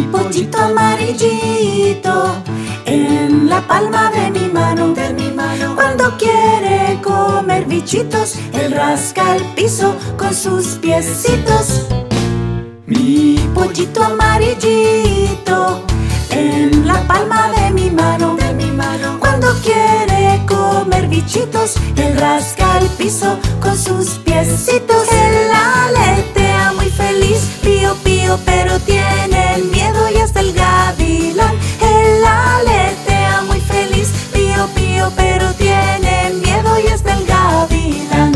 pollito amarillito en la palma de mi mano. Cuando quiere comer bichitos, él rasca el piso con sus piecitos. Mi pollito amarillito en la palma de mi mano. Cuando quiere comer bichitos, él rasca el piso con sus piecitos. Él aletea muy feliz, pío pío, pero tiene miedo y hasta el gavilán. Él aletea muy feliz, pío pío, pero tiene miedo y hasta el gavilán.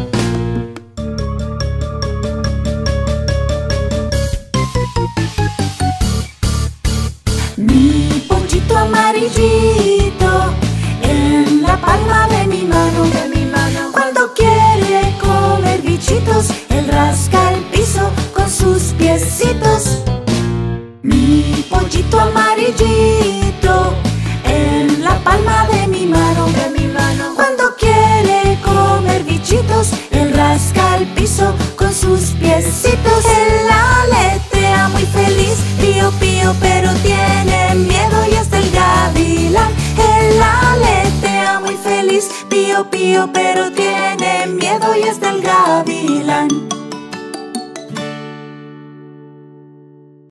Mi pollito amarillito en la palma de mi mano. Cuando quiere comer bichitos, él rasca el piso con sus piecitos. Mi pollito amarillito en la palma de mi mano. Cuando quiere comer bichitos, él rasca el piso con sus piecitos. Él aletea muy feliz, pío pío, pero tiene miedo y hasta el gavilán. Él aletea muy feliz, pío pío, pero tiene miedo y hasta el gavilán.